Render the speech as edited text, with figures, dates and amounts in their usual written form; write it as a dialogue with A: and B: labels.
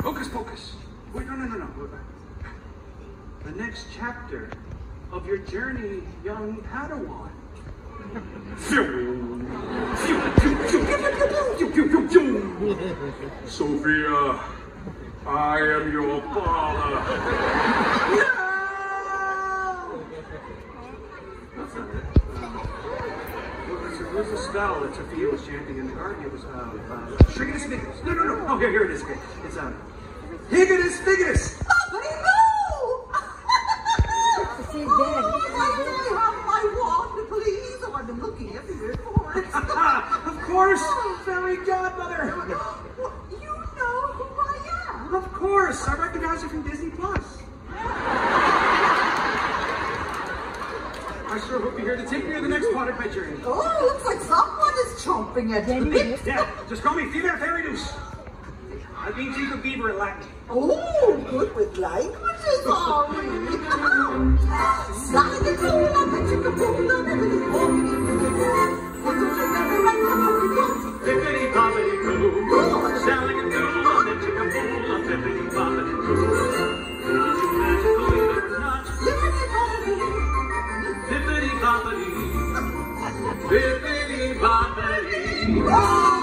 A: Hocus pocus. Wait, no. The next chapter of your journey, young Padawan. Sophia, I am your father. No! That's not it. What's the spell that Sophia was chanting in the garden? It was, Shigitus Figitus. No. Oh, here it is. Okay. It's, Higitus Figitus.
B: She's dead.
C: I've been looking everywhere for it.
A: Of course, fairy godmother.
C: You know who I am.
A: Of course, I recognize you from Disney Plus. I sure hope you're here to take me to the next part of my journey.
C: Oh, looks like someone is chomping at the bit.
A: Yeah, just call me Fever Fairy Deuce. I mean, Chief of Beaver in Latin.
C: Oh, good with languages, are we?
A: Bippity boppity boo, sound like a doodle on the chicken pool, bippity boppity boo. Magical, believe it or not. Bippity boppity, bippity boppity.